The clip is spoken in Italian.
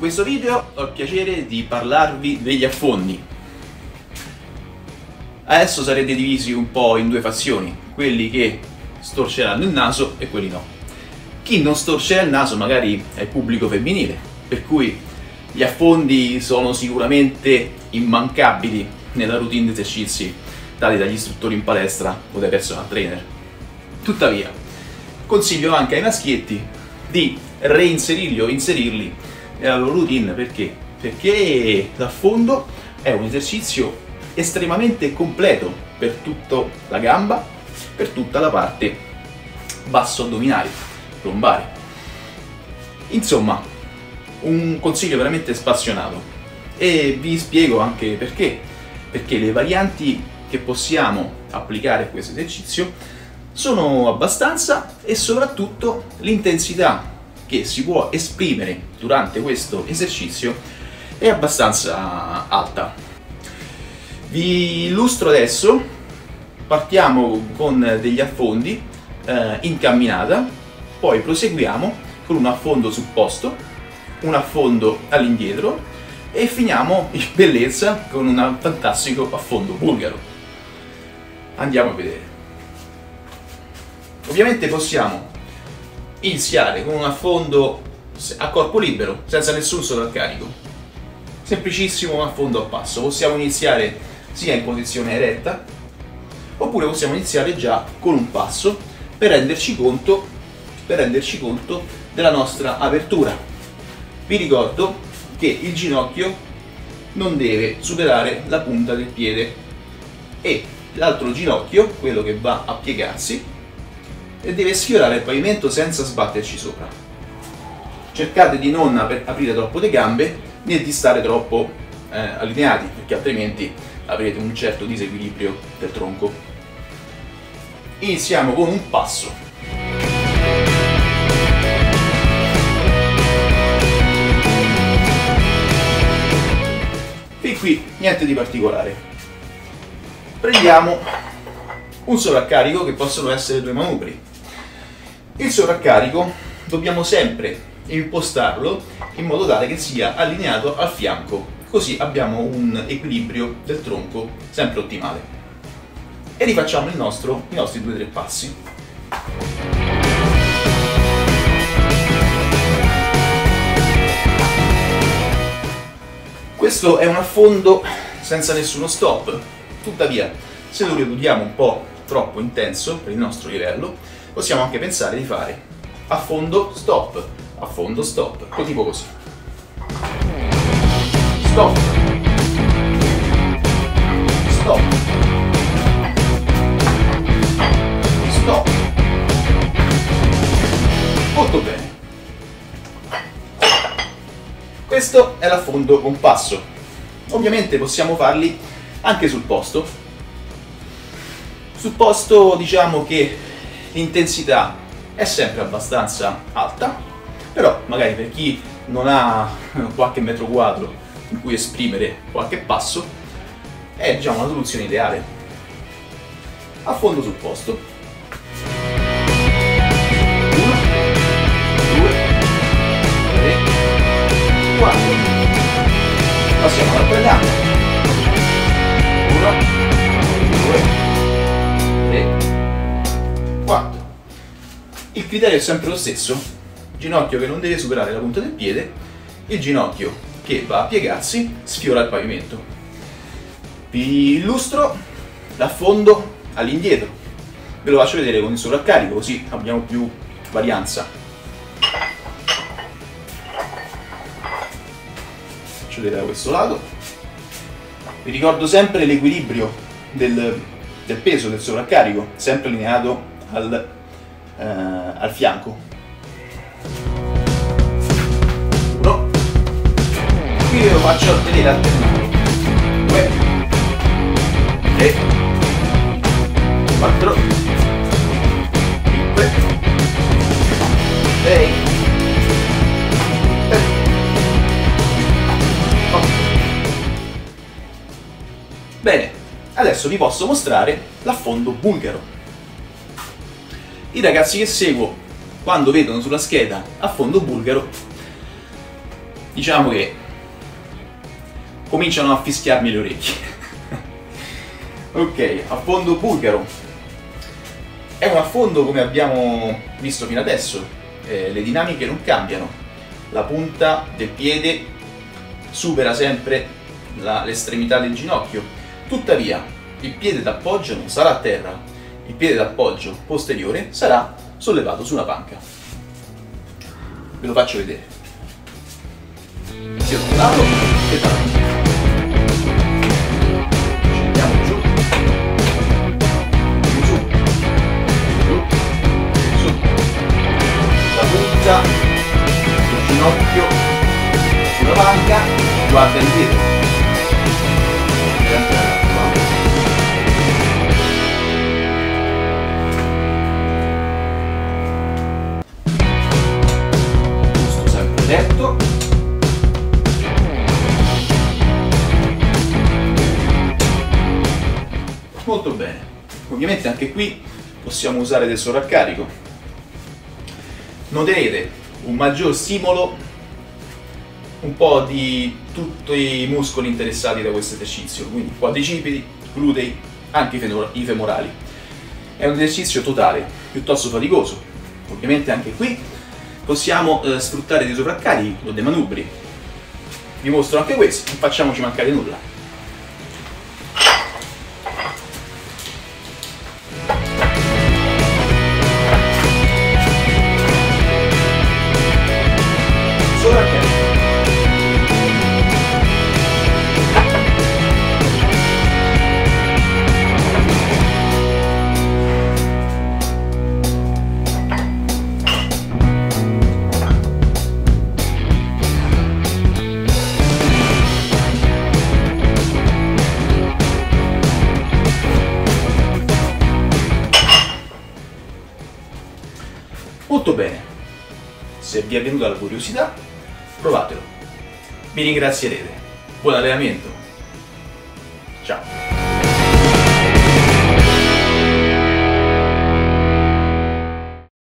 questo video ho il piacere di parlarvi degli affondi. Adesso sarete divisi un po' in due fazioni, quelli che storceranno il naso e quelli no. Chi non storcerà il naso magari è il pubblico femminile, per cui gli affondi sono sicuramente immancabili nella routine di esercizi dati dagli istruttori in palestra o dai personal trainer. Tuttavia, consiglio anche ai maschietti di reinserirli o inserirli nella loro routine. Perché l'affondo è un esercizio estremamente completo per tutta la gamba, per tutta la parte basso addominale, lombare. Insomma, un consiglio veramente spassionato, e vi spiego anche perché. Perché le varianti che possiamo applicare a questo esercizio sono abbastanza, e soprattutto l'intensità che si può esprimere durante questo esercizio è abbastanza alta. Vi illustro adesso. Partiamo con degli affondi in camminata, poi proseguiamo con un affondo sul posto, un affondo all'indietro e finiamo in bellezza con un fantastico affondo bulgaro. Andiamo a vedere. Ovviamente possiamo iniziare con un affondo a corpo libero, senza nessun sovraccarico. Semplicissimo, un affondo a passo. Possiamo iniziare sia in posizione eretta, oppure possiamo iniziare già con un passo per renderci conto della nostra apertura. Vi ricordo che il ginocchio non deve superare la punta del piede e l'altro ginocchio, quello che va a piegarsi, deve sfiorare il pavimento senza sbatterci sopra. Cercate di non aprire troppo le gambe né di stare troppo allineati, perché altrimenti avrete un certo disequilibrio del tronco. Iniziamo con un passo. Fin qui niente di particolare. Prendiamo un sovraccarico, che possono essere due manubri. Il sovraccarico dobbiamo sempre impostarlo in modo tale che sia allineato al fianco, così abbiamo un equilibrio del tronco sempre ottimale. E rifacciamo i nostri 2-3 passi. Questo è un affondo senza nessuno stop. Tuttavia, se lo reputiamo un po' troppo intenso per il nostro livello, possiamo anche pensare di fare affondo stop, tipo così. Stop, stop, stop. Molto bene. Questo è l'affondo con passo. Ovviamente possiamo farli anche sul posto. Sul posto diciamo che l'intensità è sempre abbastanza alta, però magari per chi non ha qualche metro quadro in cui esprimere qualche passo è già una soluzione ideale. Affondo sul posto. 1, 2, 3, 4. Passiamo all'altra gamba. 1, 2, 3, 4. Il criterio è sempre lo stesso: ginocchio che non deve superare la punta del piede, il ginocchio che va a piegarsi sfiora il pavimento. Vi illustro l'affondo all'indietro. Ve lo faccio vedere con il sovraccarico, così abbiamo più varianza. Faccio vedere da questo lato. Vi ricordo sempre l'equilibrio del peso del sovraccarico, sempre allineato al fianco. 1. Qui ve lo faccio vedere alternato. 2, 3, 4, 5, 6, 7, 8. Bene, adesso vi posso mostrare l'affondo bulgaro. I ragazzi che seguo, quando vedono sulla scheda affondo bulgaro, diciamo che cominciano a fischiarmi le orecchie. Ok, affondo bulgaro. È un affondo come abbiamo visto fino adesso, le dinamiche non cambiano, la punta del piede supera sempre l'estremità del ginocchio, tuttavia il piede d'appoggio non sarà a terra, il piede d'appoggio posteriore sarà sollevato su una panca. Ve lo faccio vedere. Sia da un lato che dall'altro. Scendiamo giù, giù, giù, su. La punta del ginocchio sulla panca, guarda indietro. Busto sempre retto. Molto bene. Ovviamente anche qui possiamo usare del sovraccarico. Noterete un maggior stimolo un po' di tutti i muscoli interessati da questo esercizio, quindi quadricipiti, glutei, anche i femorali. È un esercizio totale, piuttosto faticoso. Ovviamente anche qui possiamo sfruttare dei sovraccarichi o dei manubri. Vi mostro anche questo, non facciamoci mancare nulla. Sovraccarico. Molto bene, se vi è venuta la curiosità, provatelo. Vi ringrazierete. Buon allenamento. Ciao.